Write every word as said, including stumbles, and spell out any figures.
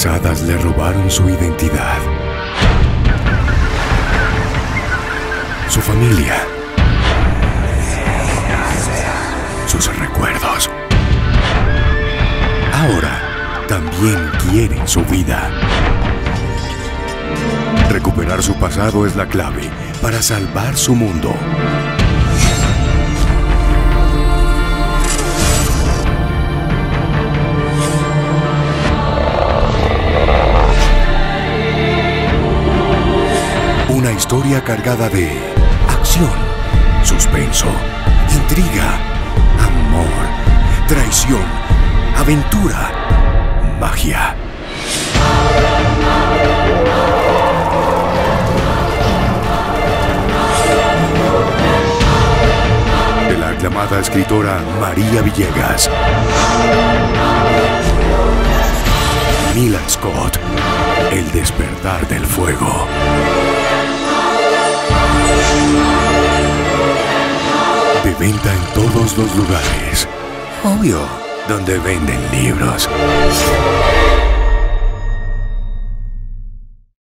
Las hadas le robaron su identidad, su familia, sus recuerdos. Ahora también quieren su vida. Recuperar su pasado es la clave para salvar su mundo. Una historia cargada de acción, suspenso, intriga, amor, traición, aventura, magia. De la aclamada escritora María Villegas, Mila Scott, El despertar del fuego. De venta en todos los lugares. Obvio, donde venden libros.